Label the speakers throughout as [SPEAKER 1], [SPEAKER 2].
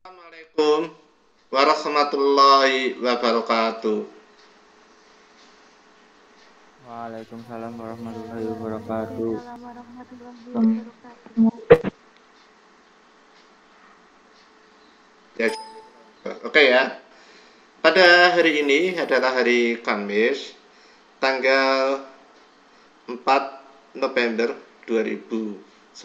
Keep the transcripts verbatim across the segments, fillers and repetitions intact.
[SPEAKER 1] Assalamualaikum warahmatullahi wabarakatuh.
[SPEAKER 2] Waalaikumsalam warahmatullahi wabarakatuh.
[SPEAKER 3] Waalaikumsalam warahmatullahi wabarakatuh.
[SPEAKER 1] Ya, oke ya. Pada hari ini adalah hari Kamis, tanggal empat November dua ribu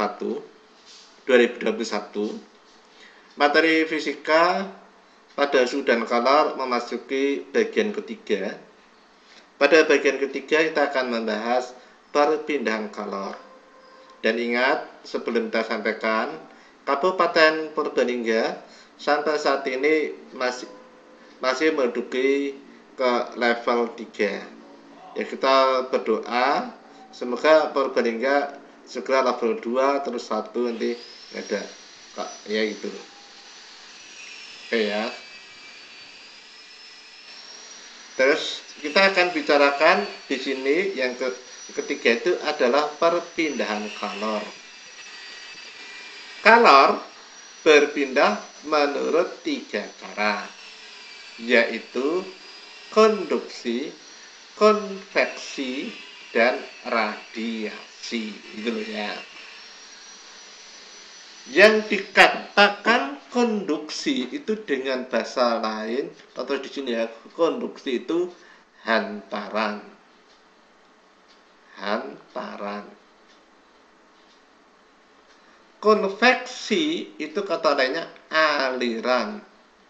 [SPEAKER 1] dua puluh satu. Materi fisika pada suhu dan kalor memasuki bagian ketiga. Pada bagian ketiga kita akan membahas perpindahan kalor. Dan ingat, sebelum kita sampaikan, Kabupaten Purbalingga sampai saat ini masih masih menduduki ke level tiga. Ya, kita berdoa semoga Purbalingga segera level dua terus satu nanti ada. Kak, ya gitu. Oke ya. Terus kita akan bicarakan di sini yang ke ketiga itu adalah perpindahan kalor. Kalor berpindah menurut tiga cara, yaitu konduksi, konveksi, dan radiasi. Gitu loh ya. Yang dikatakan konduksi itu dengan bahasa lain atau di sini ya, konduksi itu hantaran. Hantaran. Konveksi itu kata lainnya aliran.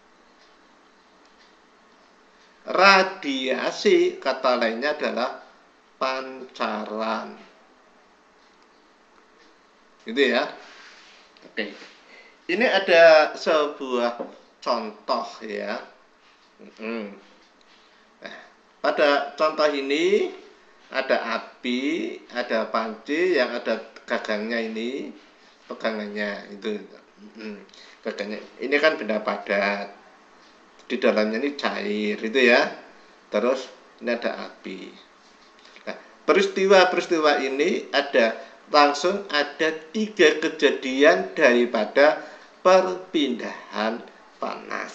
[SPEAKER 1] Radiasi kata lainnya adalah pancaran. Gitu ya. Oke. Ini ada sebuah contoh ya. Hmm. Nah, pada contoh ini ada api, ada panci yang ada gagangnya ini, pegangannya itu. Hmm. Gagangnya. Ini kan benda padat. Di dalamnya ini cair itu ya. Terus ini ada api. Nah, peristiwa-peristiwa ini ada langsung ada tiga kejadian daripada perpindahan panas.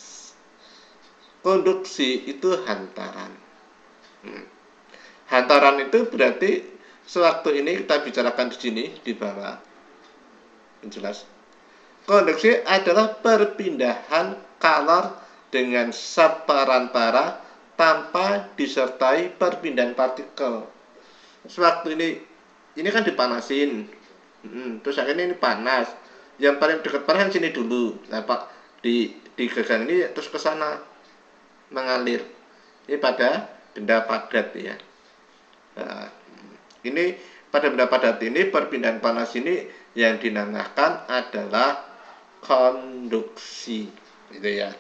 [SPEAKER 1] Konduksi itu hantaran. Hmm. Hantaran itu berarti sewaktu ini kita bicarakan di sini di bawah. Jelas. Konduksi adalah perpindahan kalor dengan separantara tanpa disertai perpindahan partikel. Sewaktu ini ini kan dipanasin, hmm, terus akhirnya ini panas. Yang paling dekat panas sini dulu, nah pak di di gagang ini terus ke sana mengalir. Ini pada benda padat ya. Nah, ini pada benda padat ini perpindahan panas ini yang dinamakan adalah konduksi, gitu ya.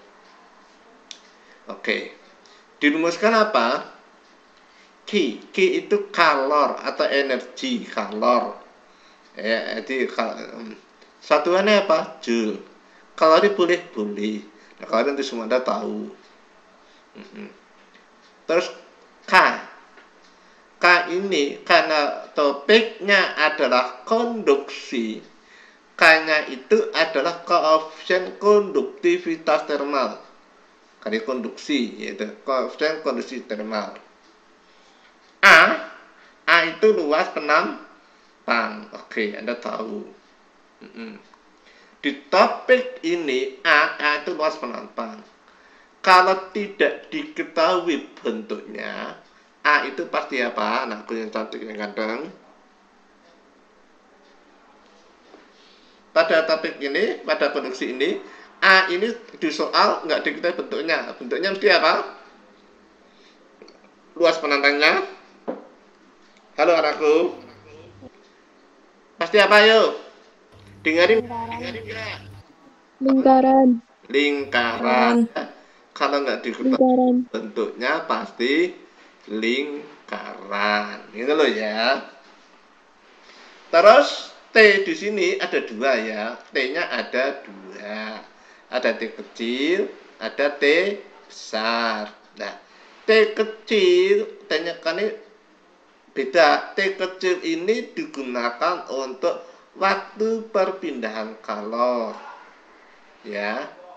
[SPEAKER 1] Oke, dirumuskan apa? Ki, Ki itu kalor atau energi kalor. Ya, jadi satuannya apa? Joule. Kalori boleh boleh. Nah, kalau nanti semua Anda tahu. Terus K. K ini karena topiknya adalah konduksi. K-nya itu adalah koefisien konduktivitas termal. Kali konduksi, yaitu koefisien konduksi termal. A, A itu luas penampang. Oke, Anda tahu. Di topik ini A, A itu luas penampang. Kalau tidak diketahui bentuknya, A itu pasti apa? Anakku yang cantik yang ganteng. Pada topik ini, pada konduksi ini, A ini di soal nggak diketahui bentuknya. Bentuknya mesti apa? Luas penantangnya. Halo anakku. Pasti apa yuk? Dengerin.
[SPEAKER 3] Lingkaran.
[SPEAKER 4] Lingkaran.
[SPEAKER 1] Lingkaran. Kalau nggak diketahui
[SPEAKER 4] Lingkaran.
[SPEAKER 1] bentuknya pasti lingkaran. Gitu loh ya. Terus T di sini ada dua ya. T-nya ada dua. Ada T kecil, ada T besar. Nah, T kecil, T-nya kan ini beda. T kecil ini digunakan untuk waktu perpindahan kalor. Ya.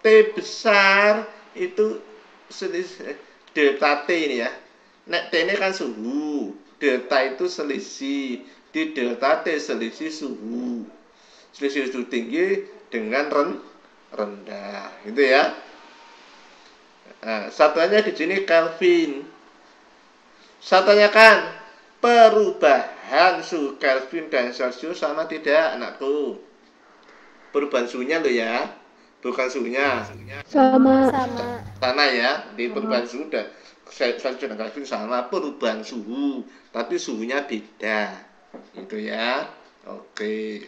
[SPEAKER 1] T besar itu selisih delta T ini ya. Nek T ini kan suhu, delta itu selisih, di delta T selisih suhu. Selisih suhu tinggi dengan ren rendah, gitu ya. Nah, satuannya di sini Kelvin. Satunya kan perubahan suhu Kelvin dan Celcius sama tidak, anakku? Perubahan suhunya lo ya, bukan suhunya.
[SPEAKER 4] Sama.
[SPEAKER 3] Sama.
[SPEAKER 1] Sama ya, di perubahan suhu dan Celcius dan Kelvin sama perubahan suhu, tapi suhunya beda, gitu ya. Oke,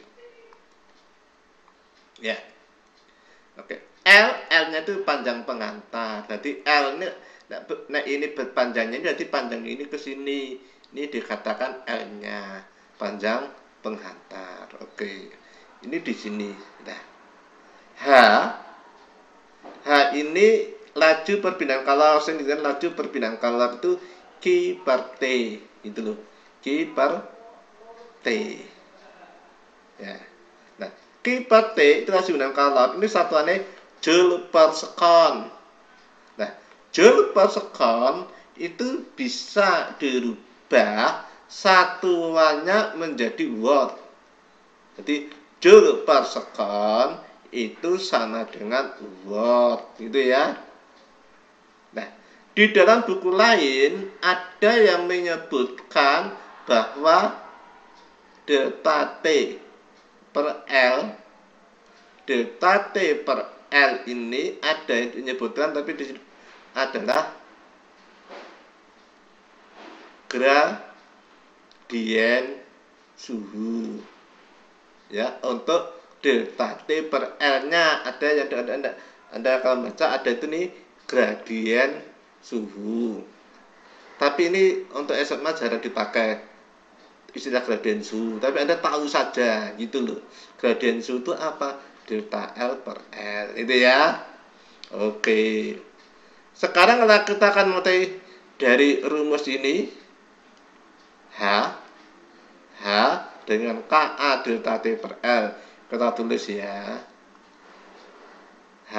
[SPEAKER 1] ya, oke. L, L-nya itu panjang pengantar. Jadi L ini, nah ini panjangnya, jadi panjang ini ke sini. Ini dikatakan L-nya, panjang penghantar. Oke, ini di sini. Nah, H, H ini laju perpindahan kalor. Saya dengan laju perpindahan kalor itu Q per T, itu loh, Q per T. Ya, nah Q per T itu laju perpindahan kalor. Ini satuannya Joule per sekon. Nah, Joule per sekon itu bisa dirubah satuannya menjadi watt. Jadi Joule per sekon itu sama dengan watt, gitu ya. Nah, di dalam buku lain ada yang menyebutkan bahwa delta T per L, delta T per L ini ada yang menyebutkan, tapi di sini adalah gradien suhu. Ya, untuk delta T per L-nya ada yang ada Anda, Anda kalau baca ada itu nih gradien suhu. Tapi ini untuk S M A jarang dipakai istilah gradien suhu, tapi Anda tahu saja gitu loh. Gradien suhu itu apa? Delta L per L, itu ya. Oke. Sekarang kita akan mulai dari rumus ini. H H dengan K A delta T per L. Kita tulis ya. H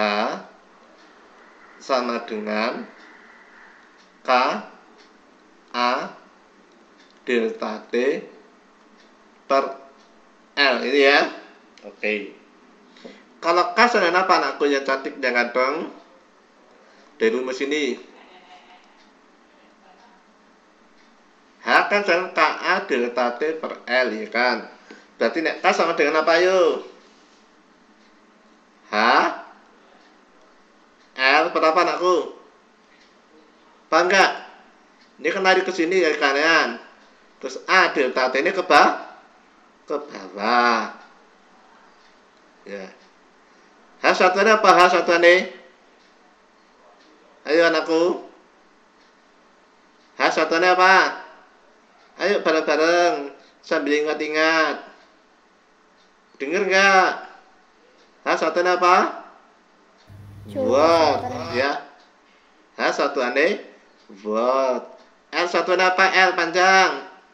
[SPEAKER 1] sama dengan K A delta T per L, ini ya. Oke. Kalau K sama dengan apa, anakku yang cantik, jangan dong dari rumus ini. H kan sama K A delta T per L, ya kan. Berarti nek K sama dengan apa yuk? H L berapa, anakku? Paham nggak? Ini kan lari ke sini ya kanan. Terus A delta T ini ke bawah, ke bawah. Ya. H satuannya apa? H satuannya? Ayo anakku. H satuannya apa? Ayo bareng-bareng sambil ingat-ingat. Dengar nggak? H satuannya apa? Watt, ya. H satuannya watt. L satuannya apa? L panjang.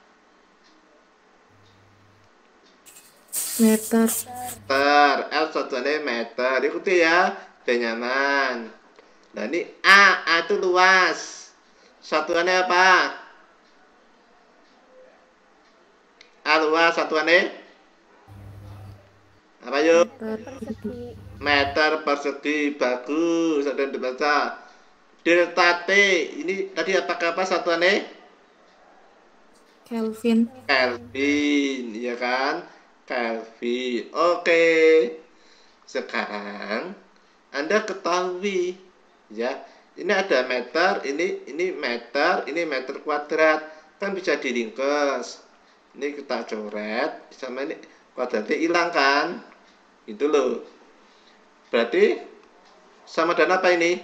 [SPEAKER 4] Meter.
[SPEAKER 1] Meter. L satuannya meter. Ikuti ya, biar nyaman. Nah ini A, A itu luas. Satuannya apa? A luas, satuannya apa yuk?
[SPEAKER 3] Persegi.
[SPEAKER 1] Meter persegi. Bagus, ada yang dibaca. Delta T ini tadi apakah apa satuannya?
[SPEAKER 4] Kelvin.
[SPEAKER 1] Kelvin, ya kan? Kelvin. Oke. Sekarang Anda ketahui ya. Ini ada meter, ini ini meter, ini meter kuadrat. Kan bisa diringkas. Ini kita coret sama ini kuadratnya hilang kan? Itu loh. Berarti sama dengan apa ini?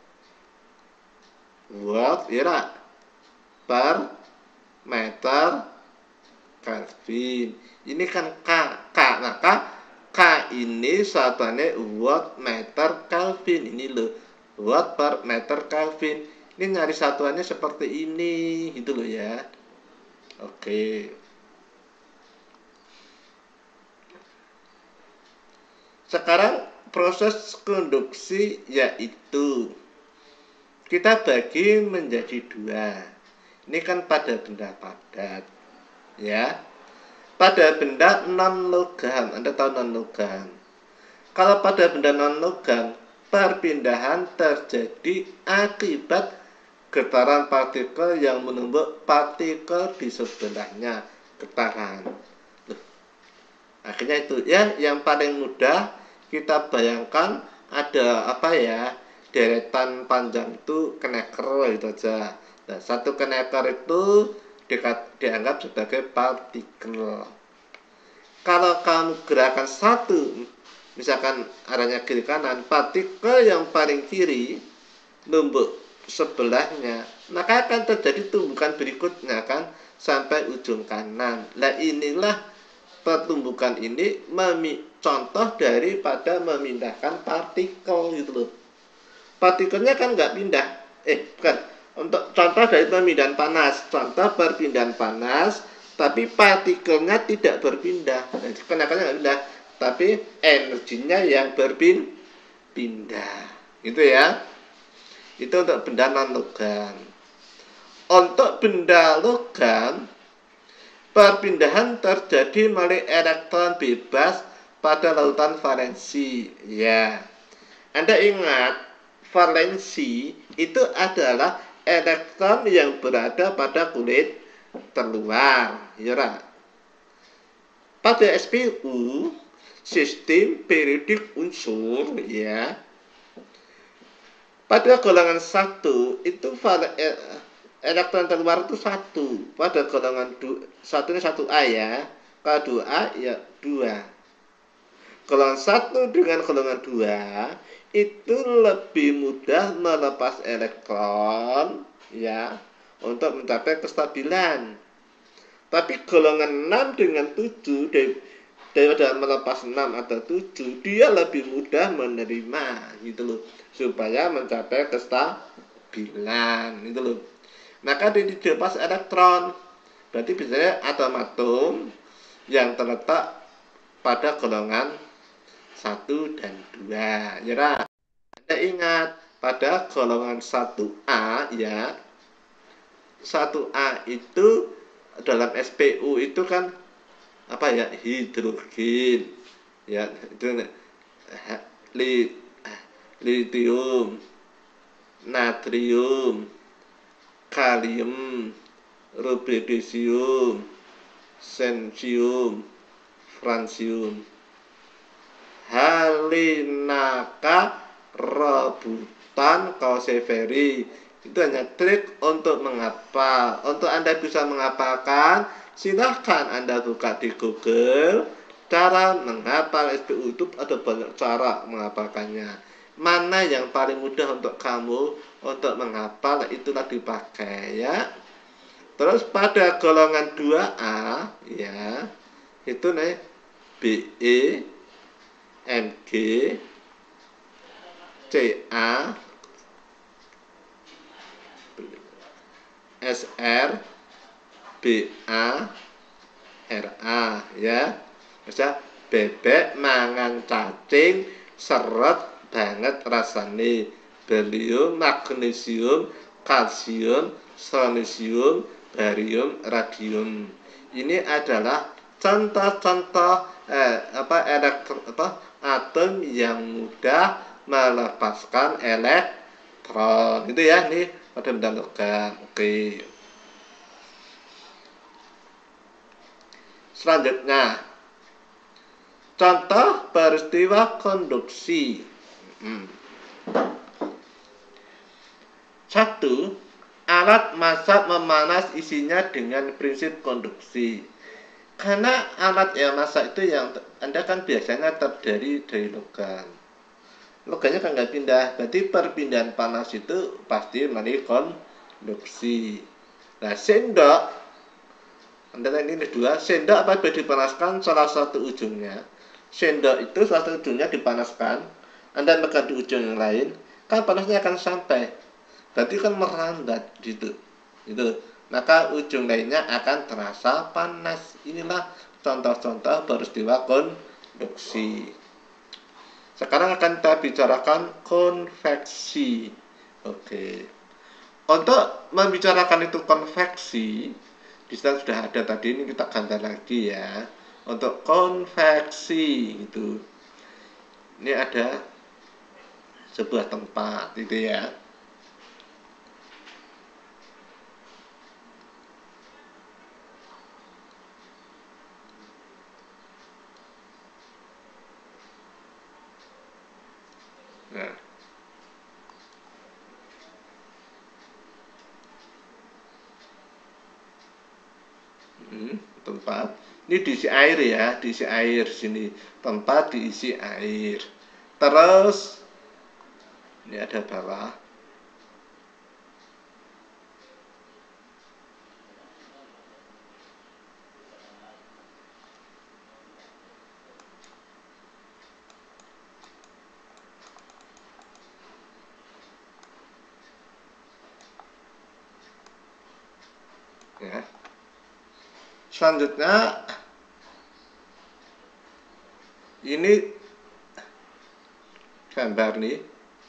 [SPEAKER 1] Watt ya per meter Kelvin. Ini kan K, K. Nah, K, K ini satuannya watt meter Kelvin. Ini loh, watt per meter Kelvin. Ini nyari satuannya seperti ini, gitu loh ya. Oke. Sekarang proses konduksi yaitu kita bagi menjadi dua. Ini kan pada benda padat, ya. Pada benda non logam, Anda tahu non logam. Kalau pada benda non logam, perpindahan terjadi akibat getaran partikel yang menumbuk partikel di sebelahnya, getaran. Loh, akhirnya itu ya, yang paling mudah kita bayangkan ada apa ya, deretan panjang itu keneker itu aja. Nah, satu keneker itu dekat, dianggap sebagai partikel. Kalau kamu gerakan satu, misalkan arahnya kiri kanan, partikel yang paling kiri numbuk sebelahnya, maka akan terjadi tumbukan berikutnya kan sampai ujung kanan. Nah, inilah pertumbukan ini memi contoh daripada memindahkan partikel gitu loh. Partikelnya kan nggak pindah, eh bukan, untuk contoh dari pemindahan panas, contoh perpindahan panas, tapi partikelnya tidak berpindah. Nah, kenakannya nggak pindah, tapi energinya yang berpindah, gitu ya. Itu untuk benda non logam. Untuk benda logam, perpindahan terjadi melalui elektron bebas pada lautan valensi. Ya, Anda ingat, valensi itu adalah elektron yang berada pada kulit terluar. Ya, pada S P U, sistem periodik unsur, ya, pada golongan satu itu elektron terluar itu satu. Pada golongan satu ini satu A ya, kalau dua A ya dua. Golongan satu dengan golongan dua itu lebih mudah melepas elektron ya untuk mencapai kestabilan. Tapi golongan enam dengan tujuh, daripada melepas enam atau tujuh, dia lebih mudah menerima gitu loh, supaya mencapai kestabilan gitu loh. Maka dia dilepas elektron, berarti biasanya atom-atom yang terletak pada golongan satu dan dua. Ya, Anda ingat pada golongan satu A ya, satu A itu dalam S P U itu kan apa ya, hidrogen ya, itu li, litium, natrium, kalium, rubidisium, cesium, francium, halinaka, rebutan, kauseveri. Itu hanya trik untuk menghafal. Untuk Anda bisa menghafalkan, silahkan Anda buka di Google. Cara menghafal S P U itu ada banyak cara menghafalkannya. Mana yang paling mudah untuk kamu untuk menghafal, itulah dipakai ya. Terus pada golongan dua A ya, itu nih B E, M G, C A, S R, B A, R A ya. Bisa bebek mangan cacing seret banget rasane. Berium, magnesium, kalsium, strontium, barium, radium. Ini adalah contoh-contoh eh, apa elektron apa atom yang mudah melepaskan elektron. Itu ya, nih pada benda logam. Oke. Selanjutnya, contoh peristiwa konduksi. Hmm. Satu, alat masak memanas isinya dengan prinsip konduksi. Karena alat yang masak itu yang Anda kan biasanya terdiri dari logam. Logamnya kan nggak pindah, berarti perpindahan panas itu pasti melalui konduksi. Nah, sendok, Anda lihat ini dua, sendok apabila dipanaskan salah satu ujungnya, sendok itu salah satu ujungnya dipanaskan, Anda pegang di ujung yang lain, kan panasnya akan sampai. Berarti kan merambat gitu, gitu. Maka ujung lainnya akan terasa panas. Inilah contoh-contoh peristiwa konduksi. Sekarang akan kita bicarakan konveksi. Oke. Untuk membicarakan itu konveksi, di sana sudah ada tadi, ini kita ganti lagi ya. Untuk konveksi itu, ini ada sebuah tempat itu ya. Nah, hmm, tempat ini diisi air ya, diisi air sini, tempat diisi air. Terus ini ada bawah. Ya. Selanjutnya ini gambar nih,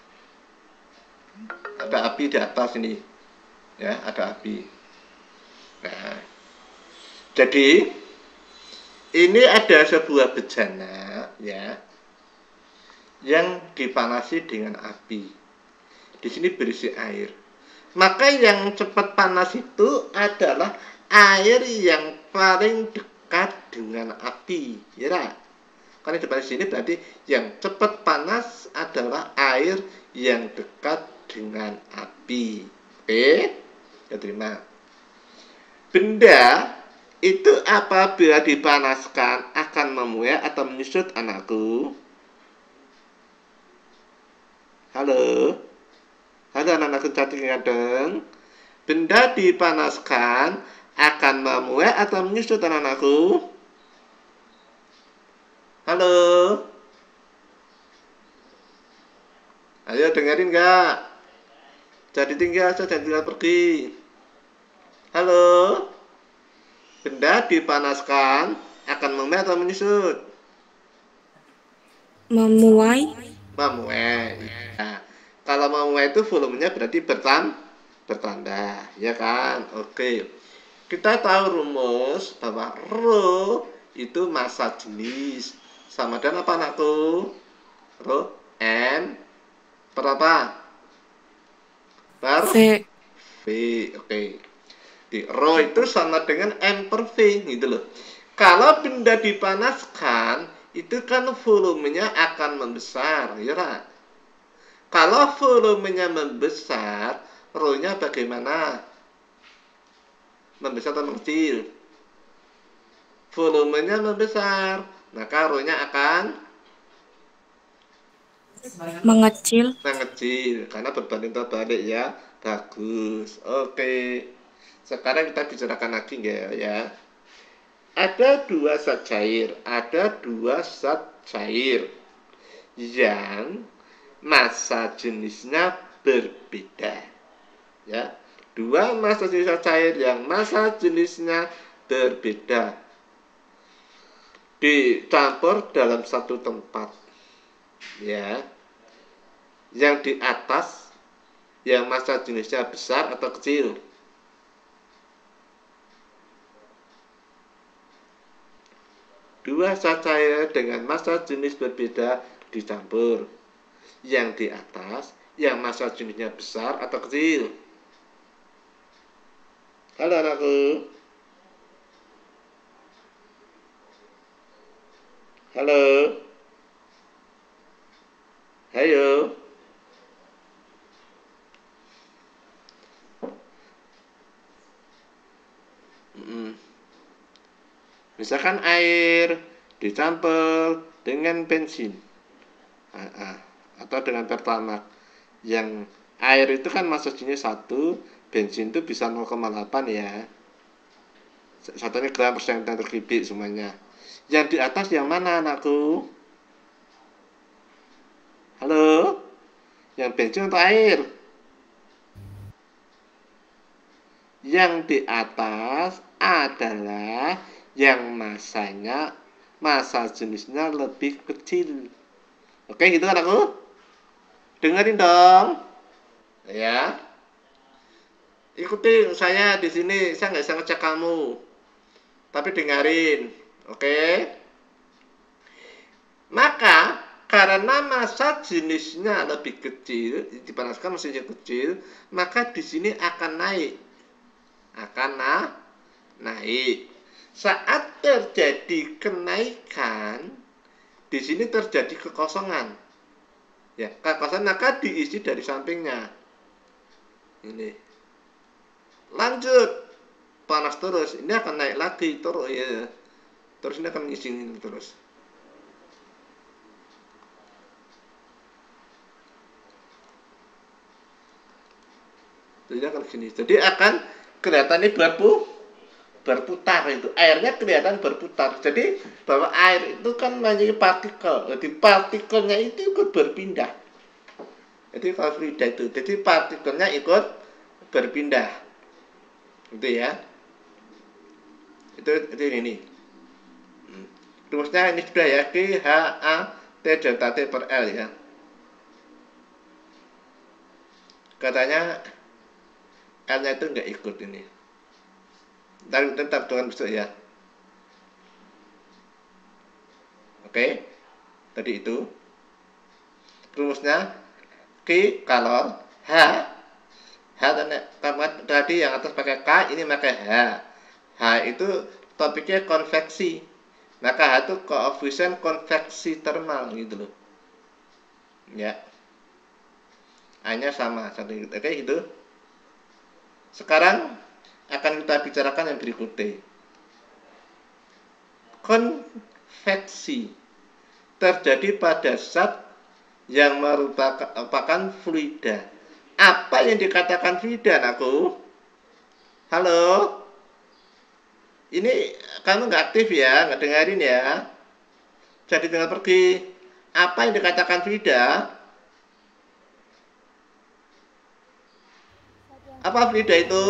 [SPEAKER 1] ada api di atas ini ya, ada api. Nah, jadi ini ada sebuah bejana ya yang dipanasi dengan api. Di sini berisi air. Maka yang cepat panas itu adalah air yang paling dekat dengan api, ya. Karena di depan sini berarti yang cepat panas adalah air yang dekat dengan api. Oke, ya terima. Benda itu apabila dipanaskan akan memuai atau menyusut, anakku. Halo. Halo anak-anakku cantik gadeng. Benda dipanaskan akan memuai atau menyusut, anak-anakku. Halo. Ayo dengerin nggak? Jadi tinggal saja, tinggal pergi. Halo. Benda dipanaskan akan memuai atau menyusut?
[SPEAKER 5] Memuai.
[SPEAKER 1] Memuai. Nah, kalau memuai itu volumenya berarti bertam bertambah, ya kan? Oke. Kita tahu rumus bahwa rho itu massa jenis sama dengan apa, anakku? Rho n per apa? Per
[SPEAKER 5] V.
[SPEAKER 1] V. Oke. Di rho itu sama dengan m per V gitu loh. Kalau benda dipanaskan itu kan volumenya akan membesar, ya kan? Kalau volumenya membesar, rho-nya bagaimana? Membesar atau mengecil? Volumenya membesar, maka rho-nya akan
[SPEAKER 5] Mengecil.
[SPEAKER 1] mengecil karena berbanding terbalik ya. Bagus. Oke. Sekarang kita bicarakan lagi ya. Ada dua zat cair, ada dua zat cair yang massa jenisnya berbeda. Ya. Dua massa jenis cair yang massa jenisnya berbeda dicampur dalam satu tempat. Ya. Yang di atas yang massa jenisnya besar atau kecil? Dua zat cair dengan massa jenis berbeda dicampur. Yang di atas yang massa jenisnya besar atau kecil? Halo anakku. Halo. Ayo. Hmm. Misalkan air dicampur dengan bensin atau dengan pertamax, yang air itu kan massa jenisnya satu, bensin itu bisa nol koma delapan ya, satunya gram per sentimeter kubik semuanya. Yang di atas yang mana, anakku? Halo? Yang bensin atau air? Yang di atas adalah yang massanya, massa jenisnya lebih kecil. Oke, gitu kan aku? Dengerin dong. Ya. Ikuti saya di sini, saya nggak bisa ngecek kamu. Tapi dengerin. Oke? Maka karena massa jenisnya lebih kecil, dipanaskan mesinnya kecil, maka di sini akan naik. Akan nah, naik. Saat terjadi kenaikan, di sini terjadi kekosongan. Ya, kekosongan maka diisi dari sampingnya. Ini. Lanjut. Panas terus. Ini akan naik lagi terus ya. Terus ini akan ngisi ini terus. Jadi akan gini. Jadi akan kelihatan ini berpu, berputar itu. Airnya kelihatan berputar. Jadi bahwa air itu kan mempunyai partikel. Jadi partikelnya itu ikut berpindah. Jadi kalau fluida itu. Jadi partikelnya ikut berpindah. Itu ya. Itu itu ini. Rumusnya ini sudah ya. Q H A T delta T per L ya. Katanya L-nya itu nggak ikut ini. Tapi tetap dengan besok ya. Oke. Tadi itu. Rumusnya Q kalor, H. H tadi yang atas pakai K, ini pakai H. H itu topiknya konveksi. Maka H itu koefisien konveksi termal gitu loh. Ya. A-nya sama. Oke gitu. Sekarang akan kita bicarakan yang berikutnya. Konveksi terjadi pada zat yang merupakan fluida. Apa yang dikatakan fluida, anakku? Halo? Ini kamu nggak aktif ya, nggak dengerin ya. Jadi tinggal pergi. Apa yang dikatakan fluida? Apa fluida itu?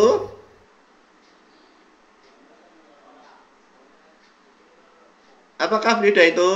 [SPEAKER 1] Apakah fluida itu?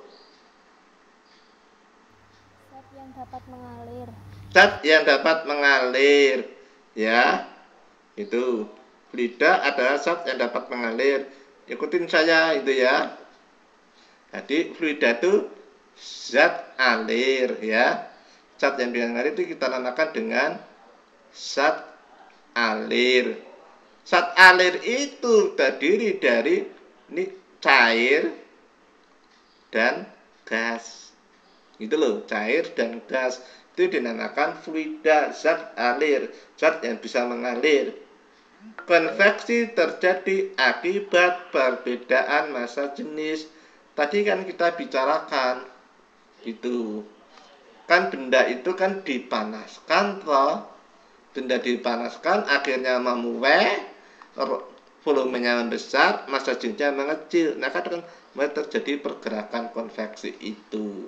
[SPEAKER 3] Zat yang dapat mengalir.
[SPEAKER 1] Zat yang dapat mengalir. Ya. Itu. Fluida adalah zat yang dapat mengalir. Ikutin saya itu ya. Jadi fluida itu zat alir ya. Zat yang mengalir itu kita namakan dengan zat alir. Zat alir itu terdiri dari ini cair dan gas. Gitu loh, cair dan gas. Itu dinamakan fluida, zat alir, zat yang bisa mengalir. Konveksi terjadi akibat perbedaan massa jenis. Tadi kan kita bicarakan gitu. Kan benda itu kan dipanaskan toh. Benda dipanaskan akhirnya memuai, volumenya membesar, massa jenisnya mengecil. Nah, kan terjadi pergerakan konveksi itu.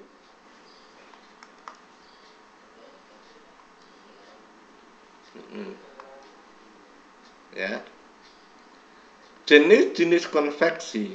[SPEAKER 1] Hmm. Ya. Jenis-jenis konveksi.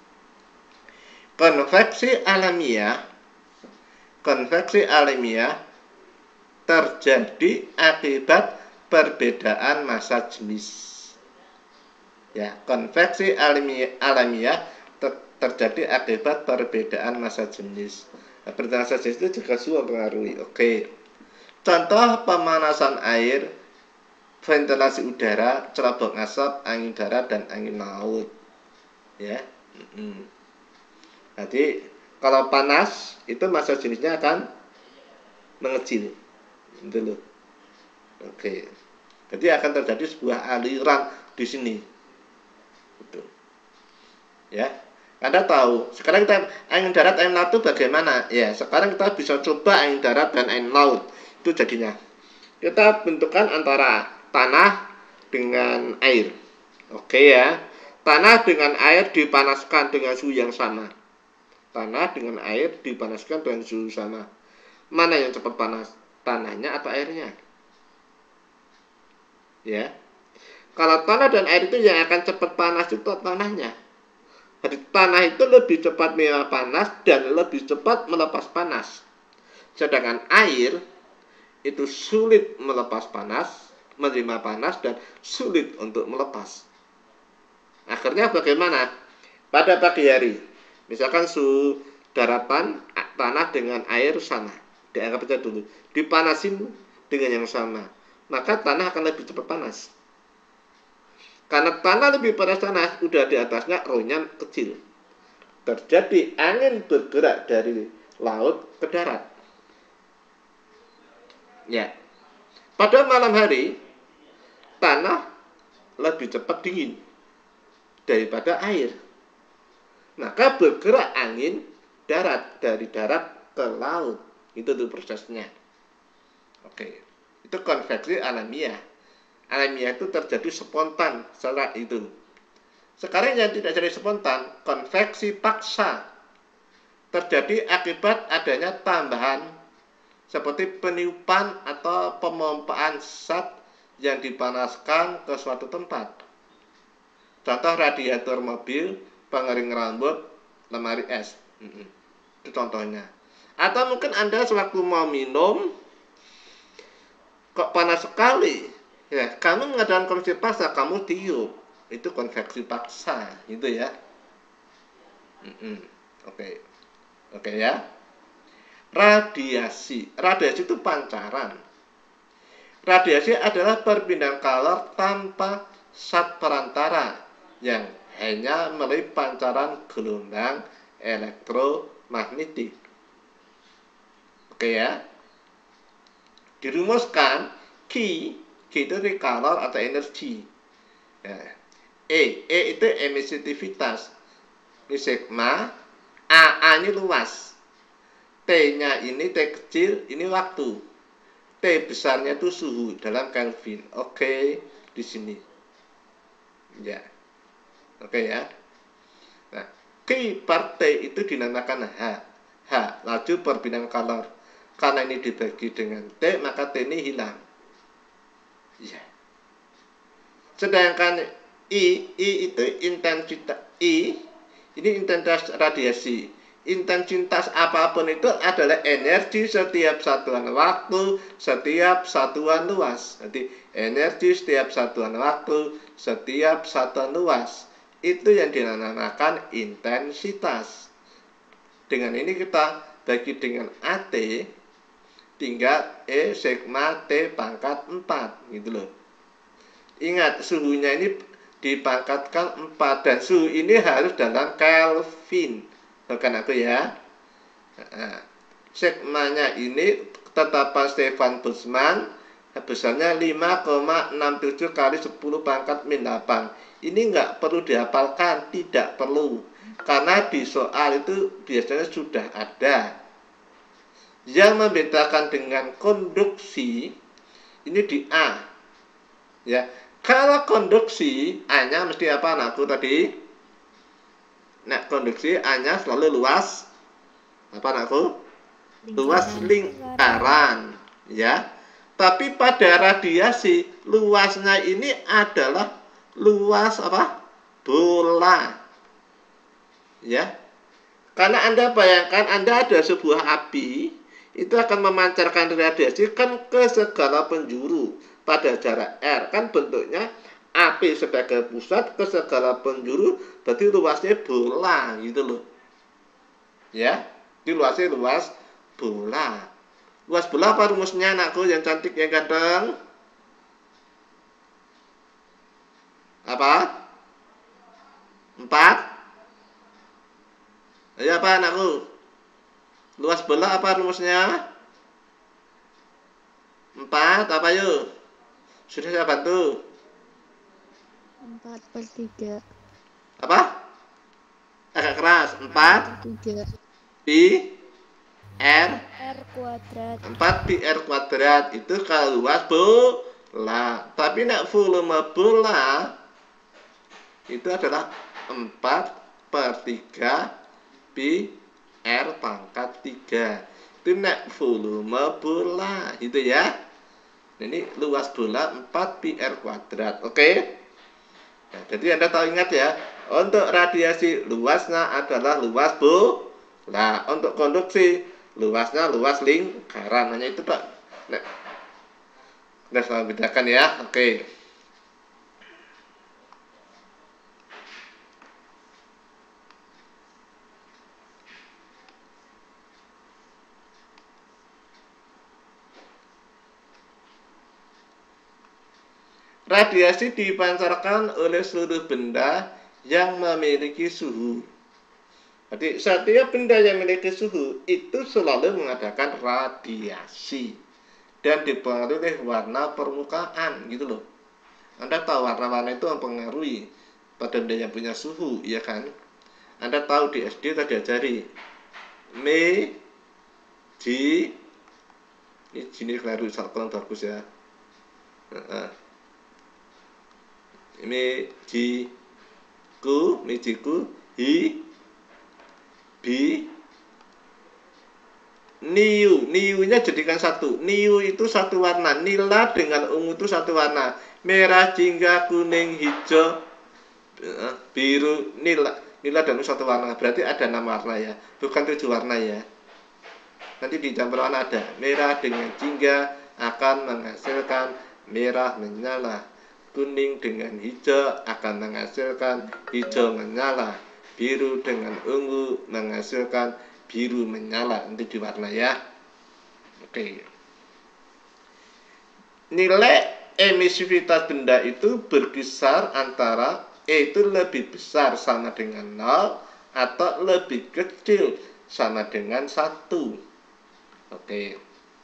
[SPEAKER 1] Konveksi alamiah. Konveksi alamiah terjadi akibat perbedaan massa jenis. Ya, konveksi alamiah, alamiah ter, terjadi akibat perbedaan massa jenis. Nah, perbedaan massa jenis itu juga semua mempengaruhi. Oke. Contoh pemanasan air, ventilasi udara, cerobong asap, angin darat dan angin laut. Ya. Mm-hmm. Jadi kalau panas itu massa jenisnya akan mengecil. Gitu loh. Oke. Jadi akan terjadi sebuah aliran di sini. Gitu. Ya. Anda tahu, sekarang kita angin darat, angin laut itu bagaimana? Ya, sekarang kita bisa coba angin darat dan angin laut. Itu jadinya. Kita bentukkan antara tanah dengan air. Oke ya. Tanah dengan air dipanaskan dengan suhu yang sama. Tanah dengan air dipanaskan dengan suhu sama. Mana yang cepat panas? Tanahnya atau airnya? Ya. Kalau tanah dan air itu yang akan cepat panas itu tanahnya. Jadi tanah itu lebih cepat panas dan lebih cepat melepas panas. Sedangkan air itu sulit melepas panas, menerima panas, dan sulit untuk melepas. Akhirnya bagaimana? Pada pagi hari, misalkan suhu daratan tanah dengan air sama, dianggap aja dulu, dipanasin dengan yang sama, maka tanah akan lebih cepat panas. Karena tanah lebih panas tanah, udah di atasnya ronyan kecil. Terjadi angin bergerak dari laut ke darat. Ya. Pada malam hari, tanah lebih cepat dingin daripada air. Maka bergerak angin darat, dari darat ke laut. Itu tuh prosesnya. Oke. Itu konveksi alamiah. Alamiah itu terjadi spontan secara itu. Sekarang yang tidak jadi spontan, konveksi paksa, terjadi akibat adanya tambahan seperti peniupan atau pemompaan zat yang dipanaskan ke suatu tempat. Contoh radiator mobil, pengering rambut, lemari es. Itu contohnya. Atau mungkin Anda sewaktu mau minum, kok panas sekali, ya, kamu mengadakan konveksi paksa, kamu tiup. Itu konveksi paksa, gitu ya. Mm-mm. Oke, oke ya. Radiasi, radiasi itu pancaran. Radiasi adalah perpindahan kalor tanpa zat perantara yang hanya melalui pancaran gelombang elektromagnetik. Oke ya. Dirumuskan Q, Q itu kalor atau energi. Ya. E, E itu emisivitas. Ini sigma, A, A ini luas. T-nya ini T kecil, ini waktu. T besarnya itu suhu dalam Kelvin. Oke, di sini. Ya. Oke ya. Nah, Q per T itu dinamakan H. H, laju perpindahan kalor. Karena ini dibagi dengan T, maka T ini hilang. Ya. Sedangkan I, I itu intensitas I, ini intensitas radiasi. Intensitas apapun itu adalah energi setiap satuan waktu, setiap satuan luas. Nanti energi setiap satuan waktu, setiap satuan luas. Itu yang dinamakan intensitas. Dengan ini kita bagi dengan A T, tinggal E sigma T pangkat empat, gitu loh. Ingat, suhunya ini dipangkatkan empat, dan suhu ini harus dalam Kelvin. Bukan aku ya. Nah, sigmanya ini ketetapan Stefan Boltzmann besarnya lima koma enam tujuh kali sepuluh pangkat min delapan. Ini nggak perlu dihafalkan, tidak perlu. Karena di soal itu biasanya sudah ada. Yang membedakan dengan konduksi ini di A. Ya. Kalau konduksi, A-nya mesti apa anakku tadi? Nah, konduksi A-nya selalu luas. Apa anakku? Luas lingkaran. Ya. Tapi pada radiasi, luasnya ini adalah luas apa? Bola. Ya. Karena Anda bayangkan, Anda ada sebuah api, itu akan memancarkan radiasi kan ke segala penjuru pada jarak R. Kan bentuknya api sebagai pusat ke segala penjuru, berarti luasnya bola, gitu loh. Ya, di luasnya luas bola. Luas bola apa rumusnya anakku yang cantik yang ganteng? Apa? Empat? Ayo apa anakku? Luas bola apa rumusnya? Empat, apa yuk? Sudah saya bantu.
[SPEAKER 4] Empat per tiga.
[SPEAKER 1] Apa? Agak keras. Empat
[SPEAKER 4] Tiga.
[SPEAKER 1] pi r
[SPEAKER 3] R kuadrat.
[SPEAKER 1] empat pi r kuadrat itu kalau luas bola. Tapi nak volume bola itu adalah empat per tiga pi r pangkat tiga. Itu nak volume bola, gitu ya. Ini luas bola empat pi r kuadrat. Oke? Nah, jadi Anda tahu, ingat ya, untuk radiasi luasnya adalah luas bola. Untuk konduksi luasnya luas lingkaran. Hanya itu Pak. Nah, kita selalu bedakan ya. Oke. Radiasi dipancarkan oleh seluruh benda yang memiliki suhu. Jadi setiap benda yang memiliki suhu itu selalu mengadakan radiasi dan dipengaruhi oleh warna permukaan gitu loh. Anda tahu warna-warna itu mempengaruhi pada benda yang punya suhu, ya kan? Anda tahu di S D tadi diajari Me, J, ini sini keliru kurang bagus ya. Ini J, ku, mijiku, hi, bi, niu, niunya jadikan satu. Niu itu satu warna. Nila dengan ungu itu satu warna. Merah, jingga, kuning, hijau, biru, nila. Nila dan ungu satu warna. Berarti ada enam warna ya. Bukan tujuh warna ya. Nanti di campur warna ada. Merah dengan jingga akan menghasilkan merah menyala. Kuning dengan hijau akan menghasilkan hijau menyala. Biru dengan ungu menghasilkan biru menyala. Nanti diwarna ya. Oke. Nilai emisivitas benda itu berkisar antara E itu lebih besar sama dengan nol atau lebih kecil sama dengan satu. Oke.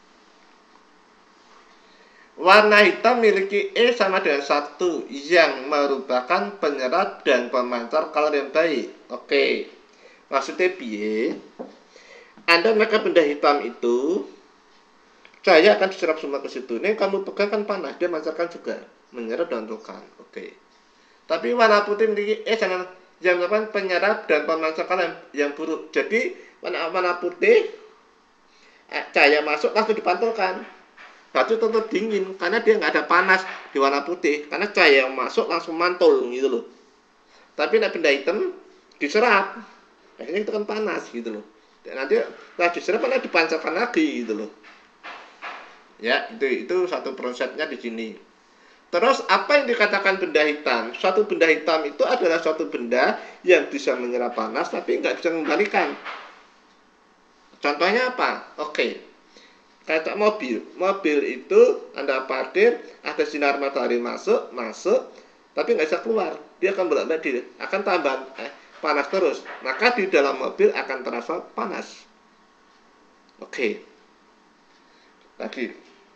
[SPEAKER 1] Warna hitam memiliki E sama dengan satu yang merupakan penyerap dan pemancar kalor yang baik. Oke. Maksudnya piye? Anda memakai benda hitam itu, cahaya akan diserap semua ke situ. Ini kamu pegang kan panas, dia memancarkan juga, menyerap dan mentolkan. Oke. Tapi warna putih memiliki E sama yang merupakan penyerap dan pemancar kalor yang buruk. Jadi warna warna putih, cahaya masuk langsung dipantulkan. Batu tetap dingin karena dia nggak ada panas di warna putih, karena cahaya yang masuk langsung mantul gitu loh. Tapi nek benda hitam diserap, akhirnya itu kan panas gitu loh. Dan nanti setelah diserap malah dipancarkan lagi gitu loh. Ya, itu itu satu prosesnya di sini. Terus apa yang dikatakan benda hitam? Suatu benda hitam itu adalah suatu benda yang bisa menyerap panas tapi nggak bisa mengembalikan. Contohnya apa? Oke. Kayak mobil, mobil itu Anda parkir, ada sinar matahari masuk, masuk, tapi nggak bisa keluar. Dia akan bolak-balik, akan tambah eh, panas terus. Maka di dalam mobil akan terasa panas. Oke. Lagi.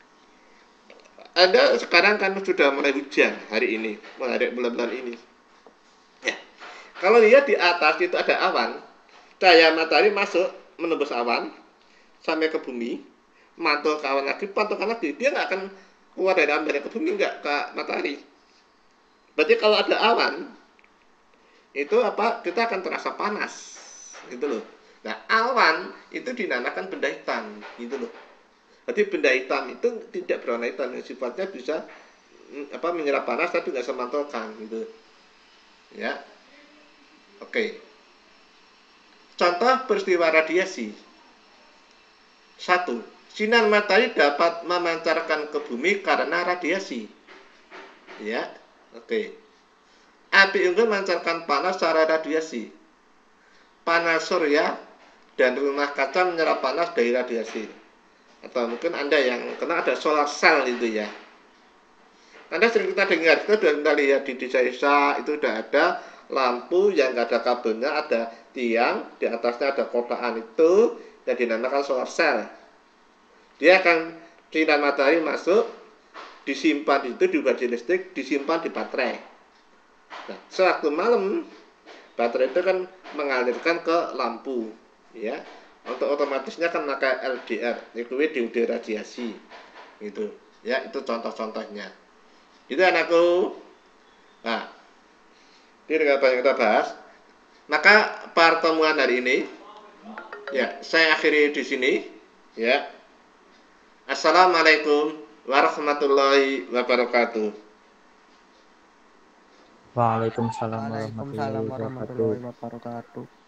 [SPEAKER 1] Anda sekarang kan sudah mulai hujan hari ini, mulai bulan-bulan ini. Ya. Kalau lihat di atas itu ada awan, cahaya matahari masuk menembus awan sampai ke bumi. Mantul ke awan lagi, pantulkan lagi, dia nggak akan keluar dari awan ke bumi, nggak ke matahari. Berarti kalau ada awan itu apa, kita akan terasa panas gitu loh. Nah, awan itu dinamakan benda hitam gitu loh. Berarti benda hitam itu tidak berwarna hitam, sifatnya bisa apa menyerap panas tapi nggak semantulkan gitu ya. Oke, contoh peristiwa radiasi. Satu, sinar matahari dapat memancarkan ke bumi karena radiasi. Ya, oke. Api unggun memancarkan panas secara radiasi. Panas surya dan rumah kaca menyerap panas dari radiasi. Atau mungkin Anda yang kena ada solar cell itu ya. Anda sering kita dengar, kita sudah kita lihat di desa-desa itu sudah ada lampu yang nggak ada kabelnya, ada tiang, di atasnya ada kotaan itu yang dinamakan solar cell. Dia akan sinar matahari masuk, disimpan itu di baterai listrik, disimpan di baterai. Nah, sewaktu malam baterai itu kan mengalirkan ke lampu, ya. Untuk otomatisnya kan pakai L D R, liquid diode radiasi, gitu. Ya, itu contoh-contohnya. Itu anakku. Nah, ini dengan banyak kita bahas. Maka pertemuan hari ini, ya, saya akhiri di sini, ya. Assalamualaikum warahmatullahi wabarakatuh.
[SPEAKER 2] Waalaikumsalam
[SPEAKER 6] Waalaikumsalam
[SPEAKER 2] warahmatullahi wabarakatuh.
[SPEAKER 6] warahmatullahi wabarakatuh.